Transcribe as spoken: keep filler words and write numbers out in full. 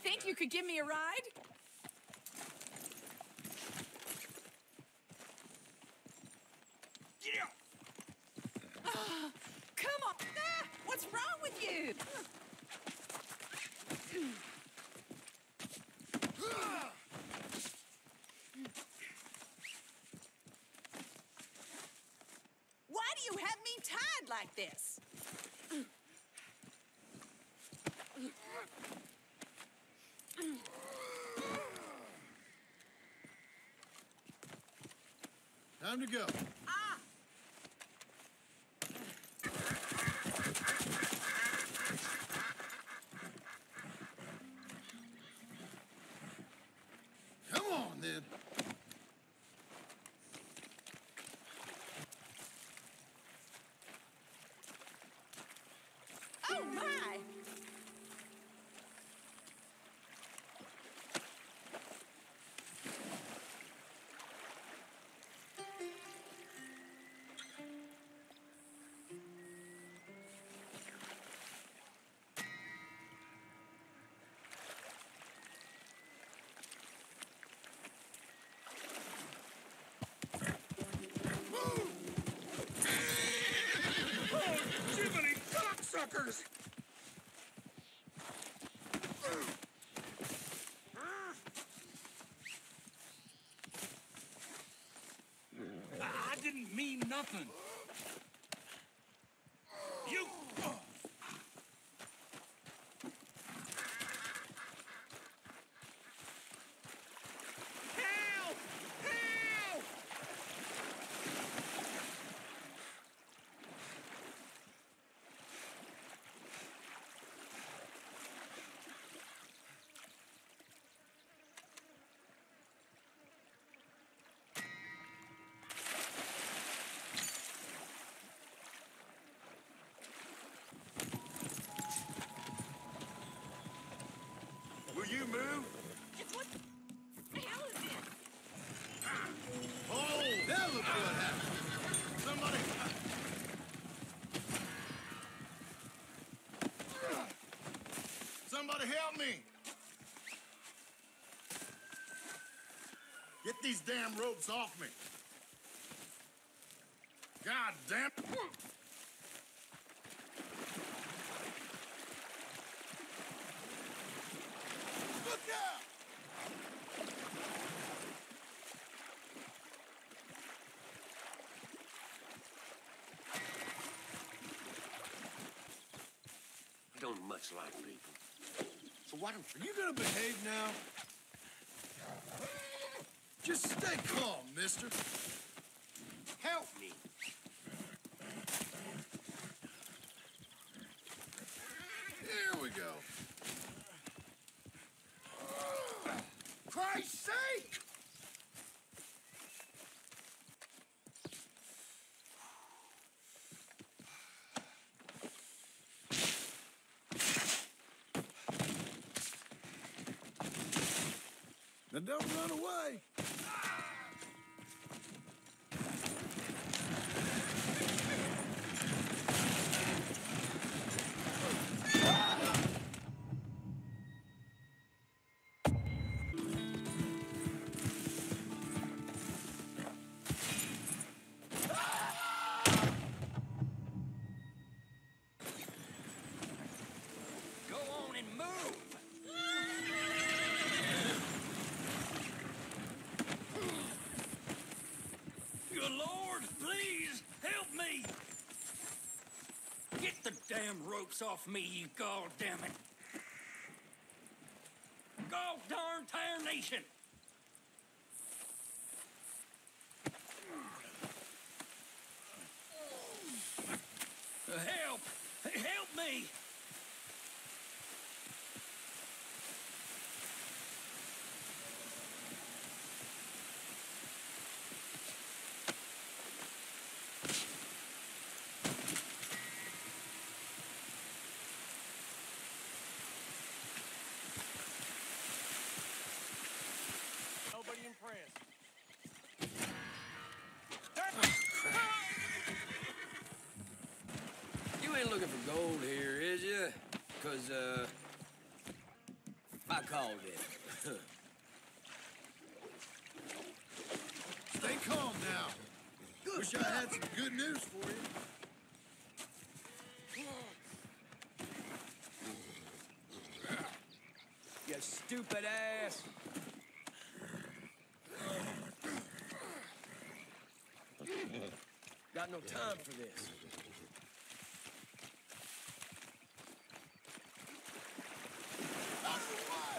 think you could give me a ride? Get out! Oh, come on! Ah, what's wrong with you? Why do you have me tied like this? Time to go. Ah! Come on, then. Oh, my! Jiminy cocksuckers! I didn't mean nothing. You... Help! Help! Will you move? It's what the hell is this? Oh, now look what happened. Somebody... Somebody help me. Get these damn ropes off me. God damn. Look out! I don't much like people. So why don't Are you gonna behave now? Just stay calm, mister. help me? Here we go. Christ's sake! Now don't run away. Go on and move! Good Lord, please, help me! Get the damn ropes off me, you goddamn it! God darn tarnation! Help! Help me! Nobody impressed. You ain't looking for gold here, is you? Because, uh, if I called it. Stay calm now. Wish I had some good news for you. You stupid ass. Got no time for this. Out of the way!